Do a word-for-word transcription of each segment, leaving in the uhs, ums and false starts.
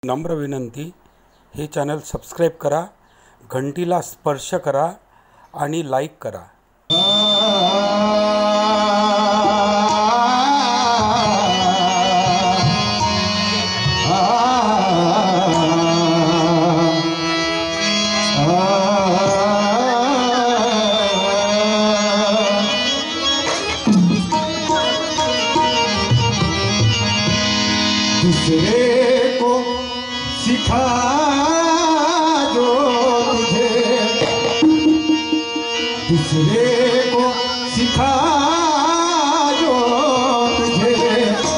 नम्र विनंती, हे channel subscribe करा, घंटीला स्पर्श करा आणि लाईक करा। दूसरे को सिखा जो तुझे, दूसरे को सिखा जो तुझे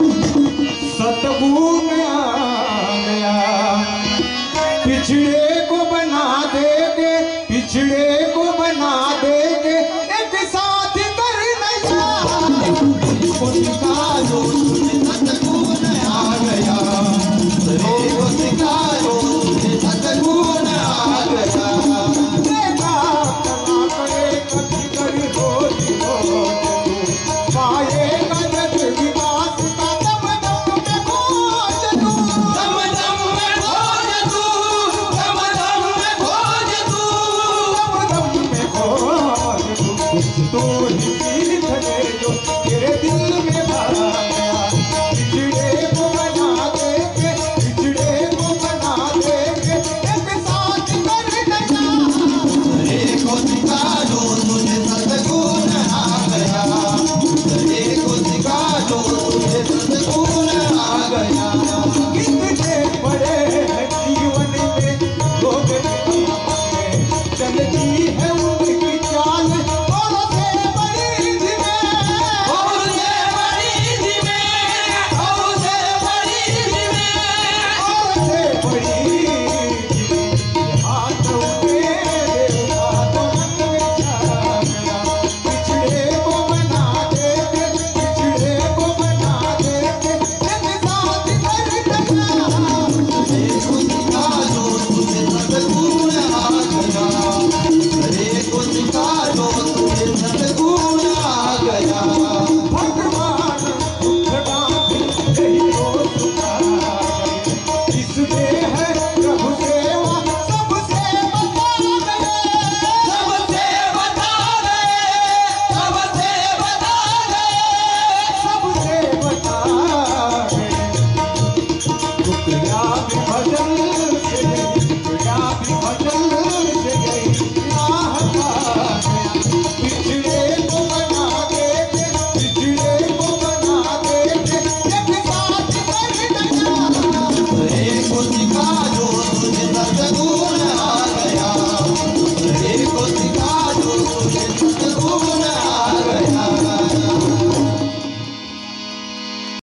सतगुण आ गया। पिछड़े को बना देंगे, पिछड़े को बना देंगे एक साथ कर नया। को सिखा जो तुझे सतगुण आ गया, को सिखा जो तुझे सतगुण आ गया। देखा कला करे कभी कभी होती हो पाएगा जग विकास का दम दम में खोज तू, दम दम में खोज तू, दम दम में खोज तू, दम दम में खोज तू। कुछ तो ही सीख ले जो तेरे दिल में भरा गया। पिछड़े को बना देंगे, पिछड़े को बना देंगे एक साथ कर नया। दूसरे को सिखा जो तुझे सतगुण आ गया, दूसरे को सिखा जो तुझे सतगुण आ गया। कितने बड़े